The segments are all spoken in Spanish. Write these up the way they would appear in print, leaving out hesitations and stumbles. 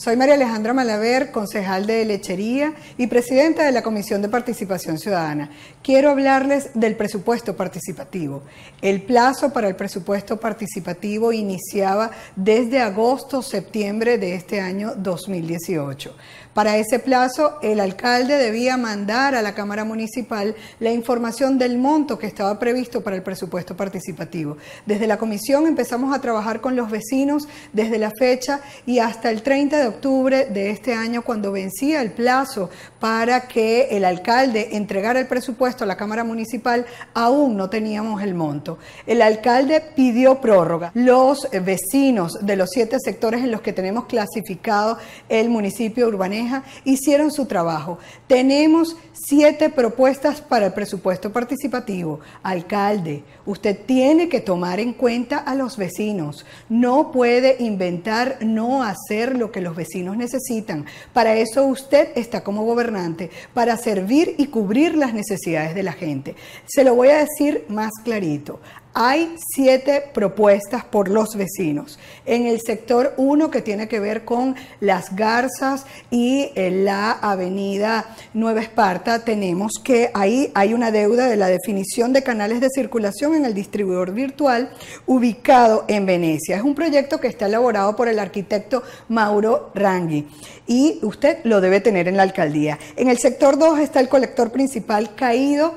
Soy María Alejandra Malaver, concejal de Lechería y presidenta de la Comisión de Participación Ciudadana. Quiero hablarles del presupuesto participativo. El plazo para el presupuesto participativo iniciaba desde agosto-septiembre de este año 2018. Para ese plazo, el alcalde debía mandar a la Cámara Municipal la información del monto que estaba previsto para el presupuesto participativo. Desde la comisión empezamos a trabajar con los vecinos desde la fecha y hasta el 30 de octubre de este año, cuando vencía el plazo para que el alcalde entregara el presupuesto a la Cámara Municipal, aún no teníamos el monto. El alcalde pidió prórroga. Los vecinos de los 7 sectores en los que tenemos clasificado el municipio de Urbaneja hicieron su trabajo. Tenemos 7 propuestas para el presupuesto participativo. Alcalde, usted tiene que tomar en cuenta a los vecinos. No puede inventar no hacer lo que los vecinos necesitan. Para eso usted está como gobernante, para servir y cubrir las necesidades de la gente. Se lo voy a decir más clarito. Hay 7 propuestas por los vecinos. En el sector 1, que tiene que ver con Las Garzas y la avenida Nueva Esparta, tenemos que ahí hay una deuda de la definición de canales de circulación en el distribuidor virtual ubicado en Venecia. Es un proyecto que está elaborado por el arquitecto Mauro Rangui y usted lo debe tener en la alcaldía. En el sector 2 está el colector principal caído,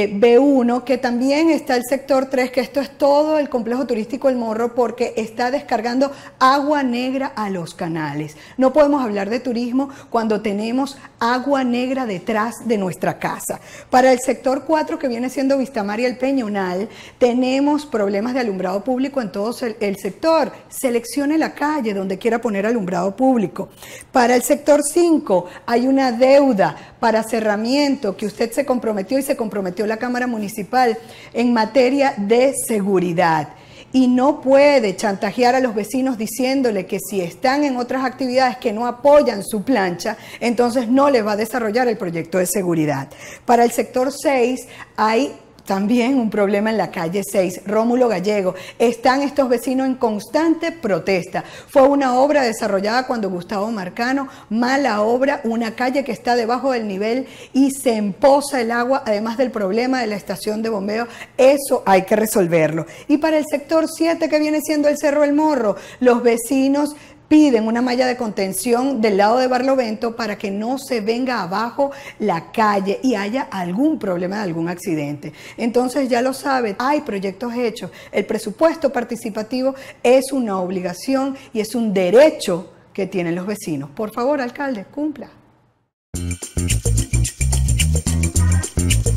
B1, que también está el sector 3, que esto es todo el complejo turístico El Morro, porque está descargando agua negra a los canales. No podemos hablar de turismo cuando tenemos agua negra detrás de nuestra casa. Para el sector 4, que viene siendo Vistamar y el Peñonal, tenemos problemas de alumbrado público en todo el sector. Seleccione la calle donde quiera poner alumbrado público. Para el sector 5 hay una deuda para cerramiento que usted se comprometió y se comprometió la Cámara Municipal en materia de seguridad. Y no puede chantajear a los vecinos diciéndole que si están en otras actividades que no apoyan su plancha, entonces no les va a desarrollar el proyecto de seguridad. Para el sector 6 hay también un problema en la calle 6, Rómulo Gallego. Están estos vecinos en constante protesta. Fue una obra desarrollada cuando Gustavo Marcano, mala obra, una calle que está debajo del nivel y se empoza el agua, además del problema de la estación de bombeo. Eso hay que resolverlo. Y para el sector 7, que viene siendo el Cerro El Morro, los vecinos piden una malla de contención del lado de Barlovento para que no se venga abajo la calle y haya algún problema de algún accidente. Entonces ya lo sabe, hay proyectos hechos. El presupuesto participativo es una obligación y es un derecho que tienen los vecinos. Por favor, alcalde, cumpla.